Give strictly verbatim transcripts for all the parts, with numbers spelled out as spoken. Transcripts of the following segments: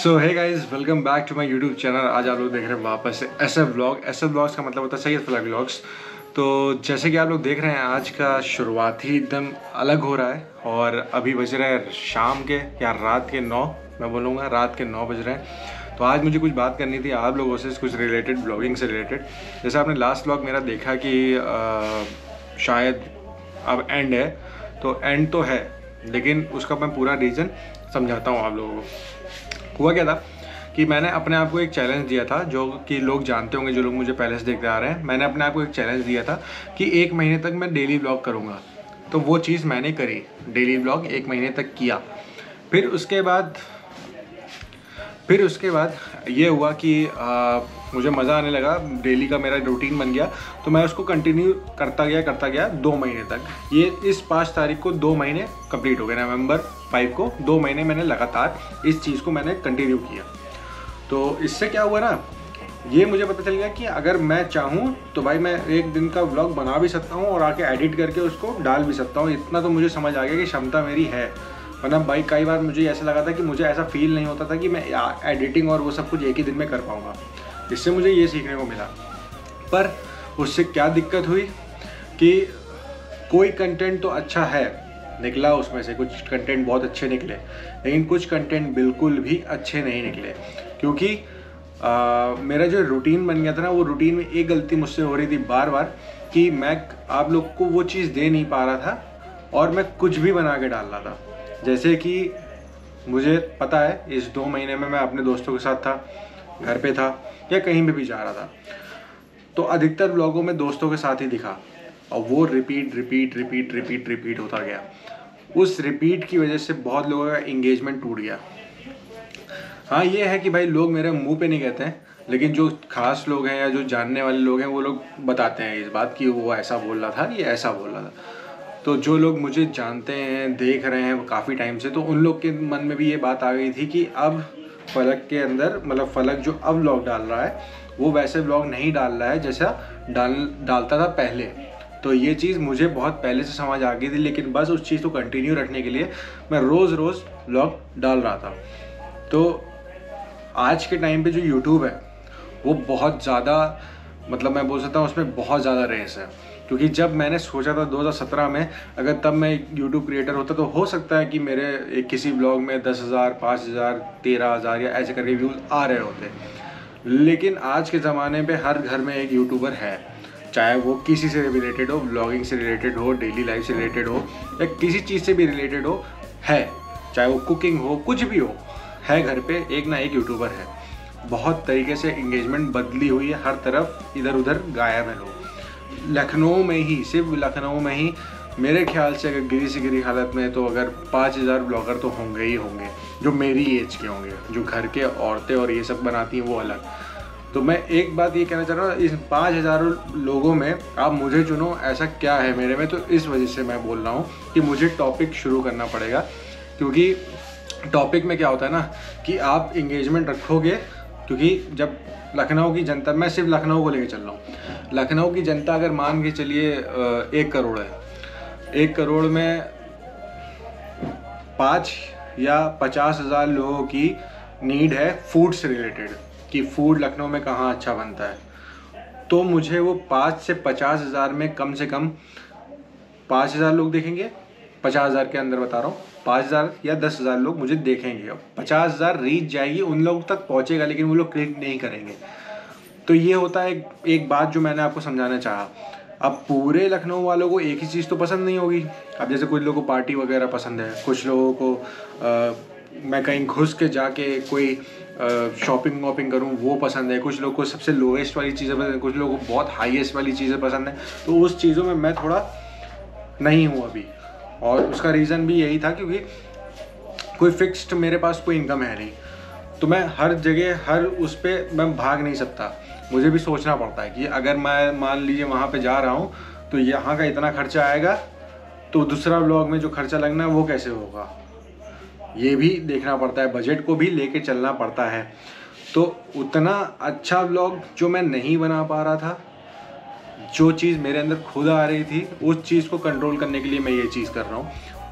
So hey guys, welcome back to my YouTube channel. आज आप लोग देख रहे हैं वापस से S F vlog. S F vlogs का मतलब होता है सैयद फलक व्लॉग्स। तो जैसे कि आप लोग देख रहे हैं, आज का शुरुआत ही एकदम अलग हो रहा है और अभी बज रहे हैं शाम के या रात के नौ, मैं बोलूँगा रात के नौ बज रहे हैं। तो आज मुझे कुछ बात करनी थी आप लोगों से, कुछ रिलेटेड ब्लॉगिंग से रिलेटेड। जैसे आपने लास्ट व्लॉग मेरा देखा कि आ, शायद अब एंड है, तो एंड तो है लेकिन उसका मैं पूरा रीज़न समझाता हूँ आप लोगों को। हुआ क्या था कि मैंने अपने आप को एक चैलेंज दिया था, जो कि लोग जानते होंगे, जो लोग मुझे पहले से देखते आ रहे हैं। मैंने अपने आप को एक चैलेंज दिया था कि एक महीने तक मैं डेली व्लॉग करूँगा। तो वो चीज़ मैंने करी, डेली व्लॉग एक महीने तक किया। फिर उसके बाद फिर उसके बाद ये हुआ कि आ, मुझे मज़ा आने लगा, डेली का मेरा रूटीन बन गया। तो मैं उसको कंटिन्यू करता गया करता गया दो महीने तक। ये इस पाँच तारीख को दो महीने कंप्लीट हो गए, नवंबर फाइव को दो महीने मैंने लगातार इस चीज़ को मैंने कंटिन्यू किया। तो इससे क्या हुआ ना, ये मुझे पता चल गया कि अगर मैं चाहूँ तो भाई मैं एक दिन का व्लॉग बना भी सकता हूँ और आके एडिट करके उसको डाल भी सकता हूँ। इतना तो मुझे समझ आ गया कि क्षमता मेरी है। वरना भाई कई बार मुझे ऐसा लगा था कि मुझे ऐसा फील नहीं होता था कि मैं एडिटिंग और वो सब कुछ एक ही दिन में कर पाऊँगा। इससे मुझे ये सीखने को मिला। पर उससे क्या दिक्कत हुई कि कोई कंटेंट तो अच्छा है निकला, उसमें से कुछ कंटेंट बहुत अच्छे निकले, लेकिन कुछ कंटेंट बिल्कुल भी अच्छे नहीं निकले। क्योंकि आ, मेरा जो रूटीन बन गया था ना, वो रूटीन में एक गलती मुझसे हो रही थी बार बार कि मैं आप लोग को वो चीज़ दे नहीं पा रहा था और मैं कुछ भी बना के डाल रहा था। जैसे कि मुझे पता है इस दो महीने में मैं अपने दोस्तों के साथ था, घर पे था या कहीं भी भी जा रहा था, तो अधिकतर व्लॉगों में दोस्तों के साथ ही दिखा और वो repeat repeat repeat repeat repeat होता गया। उस रिपीट की वजह से बहुत लोगों का इंगेजमेंट टूट गया। हाँ, ये है कि भाई लोग मेरे मुंह पे नहीं कहते हैं, लेकिन जो खास लोग हैं या जो जानने वाले लोग हैं वो लोग बताते हैं इस बात कि वो ऐसा बोल रहा था, ये ऐसा बोल रहा था। तो जो लोग मुझे जानते हैं, देख रहे हैं काफ़ी टाइम से, तो उन लोग के मन में भी ये बात आ गई थी कि अब फलक के अंदर, मतलब फलक जो अब व्लॉग डाल रहा है वो वैसे व्लॉग नहीं डाल रहा है जैसा डाल डालता था पहले। तो ये चीज़ मुझे बहुत पहले से समझ आ गई थी, लेकिन बस उस चीज़ को कंटिन्यू रखने के लिए मैं रोज़ रोज़ व्लॉग डाल रहा था। तो आज के टाइम पे जो यूट्यूब है वो बहुत ज़्यादा, मतलब मैं बोल सकता हूँ उसमें बहुत ज़्यादा रेस है। क्योंकि जब मैंने सोचा था दो हज़ार सत्रह में, अगर तब मैं यूट्यूब क्रिएटर होता तो हो सकता है कि मेरे एक किसी ब्लॉग में दस हज़ार पाँच हज़ार तेरह हज़ार या ऐसे करके व्यूज़ आ रहे होते। लेकिन आज के ज़माने पे हर घर में एक यूट्यूबर है, चाहे वो किसी से रिलेटेड हो, ब्लॉगिंग से रिलेटेड हो, डेली लाइफ से रिलेटेड हो या किसी चीज़ से भी रिलेटेड हो, है, चाहे वो कुकिंग हो, कुछ भी हो, है घर पे एक ना एक यूट्यूबर है। बहुत तरीके से इंगेजमेंट बदली हुई है, हर तरफ इधर उधर गायब है लोग। लखनऊ में ही, सिर्फ लखनऊ में ही मेरे ख्याल से अगर गिरी से गिरी हालत में तो अगर पाँच हज़ार ब्लॉगर तो होंगे ही होंगे, जो मेरी एज के होंगे। जो घर के औरतें और ये सब बनाती हैं वो अलग। तो मैं एक बात ये कहना चाह रहा हूँ, इस पाँच हज़ार लोगों में आप मुझे चुनो, ऐसा क्या है मेरे में। तो इस वजह से मैं बोल रहा हूँ कि मुझे टॉपिक शुरू करना पड़ेगा। क्योंकि टॉपिक में क्या होता है ना कि आप इंगेजमेंट रखोगे, क्योंकि जब लखनऊ की जनता, मैं सिर्फ लखनऊ को लेकर चल रहा हूँ, लखनऊ की जनता अगर मान के चलिए एक करोड़ है, एक करोड़ में पाँच या पचास हज़ार लोगों की नीड है फूड से रिलेटेड, कि फूड लखनऊ में कहाँ अच्छा बनता है। तो मुझे वो पाँच से पचास हज़ार में कम से कम पाँच हज़ार लोग देखेंगे, पचास हज़ार के अंदर बता रहा हूँ, पाँच हज़ार या दस हज़ार लोग मुझे देखेंगे। पचास हज़ार रीच जाएगी, उन लोग तक पहुँचेगा, लेकिन वो लोग क्लिक नहीं करेंगे। तो ये होता है एक, एक बात जो मैंने आपको समझाना चाहा। अब पूरे लखनऊ वालों को एक ही चीज़ तो पसंद नहीं होगी। अब जैसे कुछ लोगों को पार्टी वगैरह पसंद है, कुछ लोगों को आ, मैं कहीं घुस के जाके कोई शॉपिंग वॉपिंग करूँ वो पसंद है, कुछ लोगों को सबसे लोएस्ट वाली चीज़ें पसंद है, कुछ लोगों को बहुत हाईएस्ट वाली चीज़ें पसंद है। तो उस चीज़ों में मैं थोड़ा नहीं हूँ अभी, और उसका रीज़न भी यही था क्योंकि कोई फिक्स्ड मेरे पास कोई इनकम है नहीं। तो मैं हर जगह हर उस पर मैं भाग नहीं सकता, मुझे भी सोचना पड़ता है कि अगर मैं मान लीजिए वहाँ पे जा रहा हूँ तो यहाँ का इतना खर्चा आएगा, तो दूसरा व्लॉग में जो खर्चा लगना है वो कैसे होगा, ये भी देखना पड़ता है, बजट को भी लेके चलना पड़ता है। तो उतना अच्छा व्लॉग जो मैं नहीं बना पा रहा था, जो चीज़ मेरे अंदर खुद आ रही थी, उस चीज़ को कंट्रोल करने के लिए मैं ये चीज़ कर रहा हूँ।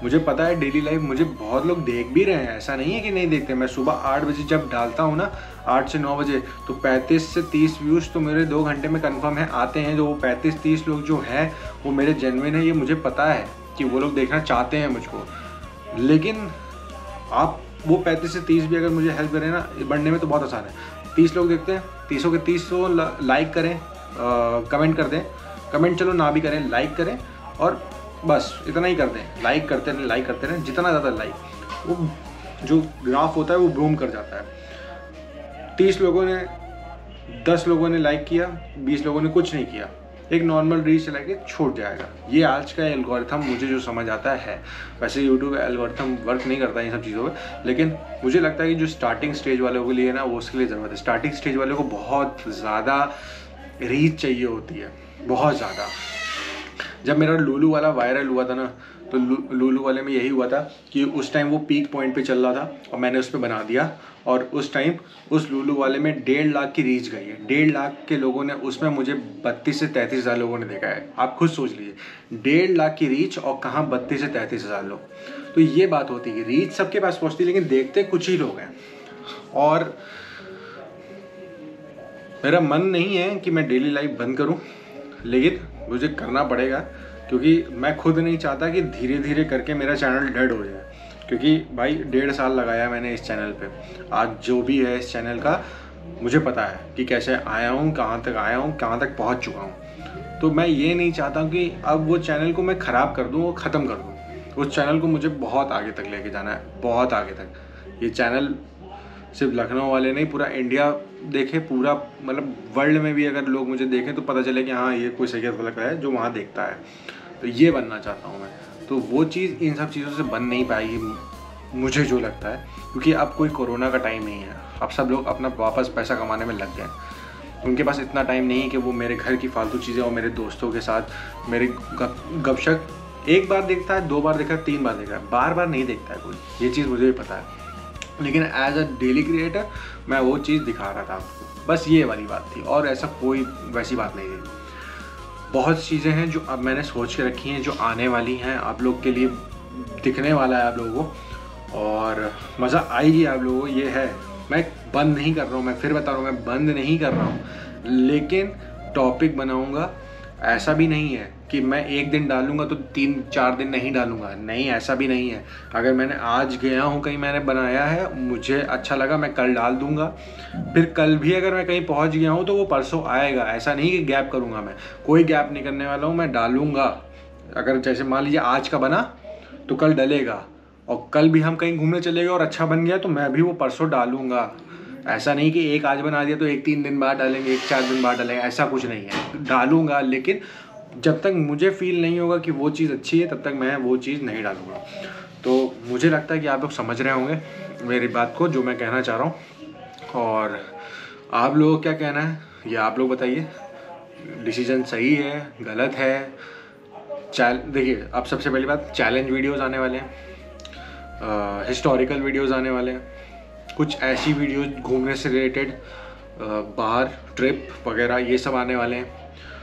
मुझे पता है डेली लाइफ मुझे बहुत लोग देख भी रहे हैं, ऐसा नहीं है कि नहीं देखते। मैं सुबह आठ बजे जब डालता हूँ ना, आठ से नौ बजे, तो पैंतीस से तीस व्यूज़ तो मेरे दो घंटे में कंफर्म है आते हैं। जो वो पैंतीस तीस लोग जो हैं वो मेरे जेन्युइन है, ये मुझे पता है कि वो लोग देखना चाहते हैं मुझको। लेकिन आप वो पैंतीस से तीस भी अगर मुझे हेल्प करें ना बढ़ने में तो बहुत आसान है। तीस लोग देखते हैं, तीसों के तीसों लाइक करें, कमेंट कर दें, कमेंट चलो ना भी करें, लाइक करें, और बस इतना ही कर दें। लाइक करते रहें, लाइक करते रहें, जितना ज़्यादा लाइक वो जो ग्राफ होता है वो बूम कर जाता है। तीस लोगों ने, दस लोगों ने लाइक किया, बीस लोगों ने कुछ नहीं किया, एक नॉर्मल रीच चला के छोड़ जाएगा। ये आज का एल्गोरिथम मुझे जो समझ आता है। वैसे यूट्यूब एल्गोरिथम वर्क नहीं करता इन सब चीज़ों पे, लेकिन मुझे लगता है कि जो स्टार्टिंग स्टेज वालों के लिए ना, वो उसके लिए ज़रूरत है। स्टार्टिंग स्टेज वालों को बहुत ज़्यादा रीच चाहिए होती है, बहुत ज़्यादा। जब मेरा लूलू वाला वायरल हुआ था ना, तो लूलू वाले में यही हुआ था कि उस टाइम वो पीक पॉइंट पे चल रहा था और मैंने उस पर बना दिया, और उस टाइम उस लूलू वाले में डेढ़ लाख की रीच गई है। डेढ़ लाख के लोगों ने उसमें, मुझे बत्तीस से तैंतीस हज़ार लोगों ने देखा है। आप खुद सोच लीजिए, डेढ़ लाख की रीच और कहाँ बत्तीस से तैंतीस हज़ार लोग। तो ये बात होती है, रीच सबके पास पहुँचती है लेकिन देखते कुछ ही लोग हैं। और मेरा मन नहीं है कि मैं डेली लाइफ बंद करूं, लेकिन मुझे करना पड़ेगा, क्योंकि मैं खुद नहीं चाहता कि धीरे धीरे करके मेरा चैनल डेड हो जाए। क्योंकि भाई डेढ़ साल लगाया मैंने इस चैनल पे, आज जो भी है इस चैनल का मुझे पता है कि कैसे आया हूँ, कहाँ तक आया हूँ, कहाँ तक पहुँच चुका हूँ। तो मैं ये नहीं चाहता कि अब वो चैनल को मैं ख़राब कर दूँ, वो ख़त्म कर दूँ। उस चैनल को मुझे बहुत आगे तक लेके जाना है, बहुत आगे तक। ये चैनल सिर्फ लखनऊ वाले नहीं, पूरा इंडिया देखे, पूरा मतलब वर्ल्ड में भी अगर लोग मुझे देखें तो पता चले कि हाँ ये कोई सही गलत है जो वहाँ देखता है। तो ये बनना चाहता हूँ मैं। तो वो चीज़ इन सब चीज़ों से बन नहीं पाएगी मुझे जो लगता है, क्योंकि अब कोई कोरोना का टाइम नहीं है। अब सब लोग अपना वापस पैसा कमाने में लग गए। उनके पास इतना टाइम नहीं है कि वो मेरे घर की फालतू चीज़ें और मेरे दोस्तों के साथ मेरे गपशप एक बार देखता है, दो बार देखा है, तीन बार देखा है, बार बार नहीं देखता है कोई। ये चीज़ मुझे भी पता है, लेकिन एज अ डेली क्रिएटर मैं वो चीज़ दिखा रहा था आपको। बस ये वाली बात थी, और ऐसा कोई वैसी बात नहीं थी। बहुत चीज़ें हैं जो अब मैंने सोच के रखी हैं, जो आने वाली हैं, आप लोग के लिए दिखने वाला है आप लोगों को, और मज़ा आएगी आप लोगों को। ये है, मैं बंद नहीं कर रहा हूँ, मैं फिर बता रहा हूँ, मैं बंद नहीं कर रहा हूँ, लेकिन टॉपिक बनाऊँगा। ऐसा भी नहीं है कि मैं एक दिन डालूंगा तो तीन चार दिन नहीं डालूंगा, नहीं, ऐसा भी नहीं है। अगर मैंने आज गया हूँ कहीं, मैंने बनाया है, मुझे अच्छा लगा, मैं कल डाल दूंगा। फिर कल भी अगर मैं कहीं पहुँच गया हूँ तो वो परसों आएगा। ऐसा नहीं कि गैप करूँगा, मैं कोई गैप नहीं करने वाला हूँ, मैं डालूंगा। अगर जैसे मान लीजिए आज का बना तो कल डलेगा, और कल भी हम कहीं घूमने चले गए और अच्छा बन गया तो मैं भी वो परसों डालूंगा। ऐसा नहीं कि एक आज बना दिया तो एक तीन दिन बाद डालेंगे, एक चार दिन बाद डालेंगे, ऐसा कुछ नहीं है। डालूंगा, लेकिन जब तक मुझे फील नहीं होगा कि वो चीज़ अच्छी है तब तक मैं वो चीज़ नहीं डालूंगा। तो मुझे लगता है कि आप लोग समझ रहे होंगे मेरी बात को, जो मैं कहना चाह रहा हूँ। और आप लोगों को क्या कहना है ये आप लोग बताइए। डिसीजन सही है, गलत है? चैल देखिए, अब सबसे पहली बात, चैलेंज वीडियोज़ आने वाले हैं, हिस्टोरिकल वीडियोज़ आने वाले हैं, कुछ ऐसी वीडियोज़ घूमने से रिलेटेड, बाहर ट्रिप वगैरह, ये सब आने वाले हैं।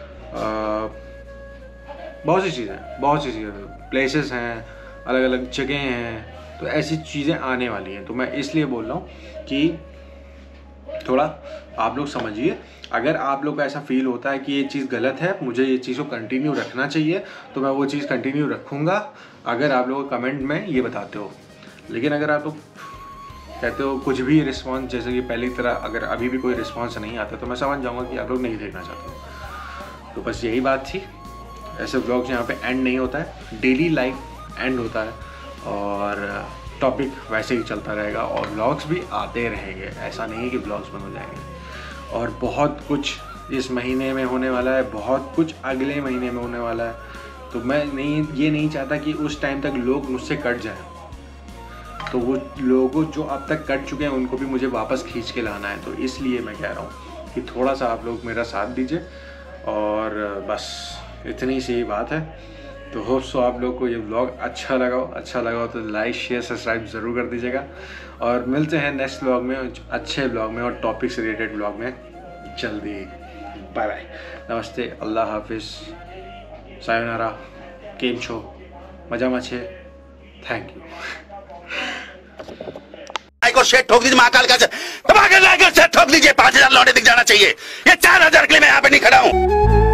बहुत सी चीज़ें बहुत सी चीज़ें प्लेसेस हैं, अलग अलग जगह हैं, तो ऐसी चीज़ें आने वाली हैं। तो मैं इसलिए बोल रहा हूँ कि थोड़ा आप लोग समझिए। अगर आप लोग को ऐसा फील होता है कि ये चीज़ गलत है, मुझे ये चीज़ को कंटिन्यू रखना चाहिए, तो मैं वो चीज़ कंटिन्यू रखूँगा, अगर आप लोग कमेंट में ये बताते हो। लेकिन अगर आप लोग कहते हो कुछ भी रिस्पॉन्स, जैसे कि पहली तरह अगर अभी भी कोई रिस्पॉन्स नहीं आता, तो मैं समझ जाऊँगा कि आप लोग नहीं देखना चाहते। तो बस यही बात थी। ऐसे व्लॉग्स यहाँ पे एंड नहीं होता है, डेली लाइफ एंड होता है, और टॉपिक वैसे ही चलता रहेगा, और व्लॉग्स भी आते रहेंगे। ऐसा नहीं है कि व्लॉग्स बंद हो जाएंगे। और बहुत कुछ इस महीने में होने वाला है, बहुत कुछ अगले महीने में होने वाला है। तो मैं नहीं ये नहीं चाहता कि उस टाइम तक लोग मुझसे कट जाएं। तो वो लोगों जो अब तक कट चुके हैं उनको भी मुझे वापस खींच के लाना है। तो इसलिए मैं कह रहा हूँ कि थोड़ा सा आप लोग मेरा साथ दीजिए, और बस इतनी सी ही बात है। तो होप सो आप लोग को ये व्लॉग अच्छा लगा हो। अच्छा लगा हो तो लाइक शेयर सब्सक्राइब ज़रूर कर दीजिएगा, और मिलते हैं नेक्स्ट व्लॉग में, अच्छे व्लॉग में और टॉपिक से रिलेटेड व्लॉग में जल्दी। बाय बाय, नमस्ते, अल्लाह हाफिज़, सायोनारा, केम छो, मजा मचे। Thank you. को शेट ठोक दीजिए, महाकाल का दबा कर शेट ठोक दीजिए, पांच हजार लौटे दिख जाना चाहिए। ये चार हजार के लिए मैं यहाँ पे नहीं खड़ा हूँ।